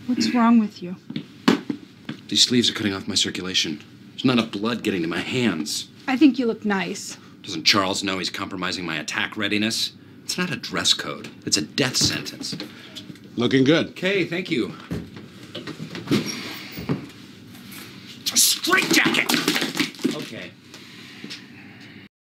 What's wrong with you? These sleeves are cutting off my circulation. There's not enough blood getting to my hands. I think you look nice. Doesn't Charles know he's compromising my attack readiness? It's not a dress code. It's a death sentence. Looking good. Okay, thank you. It's a straitjacket! Okay.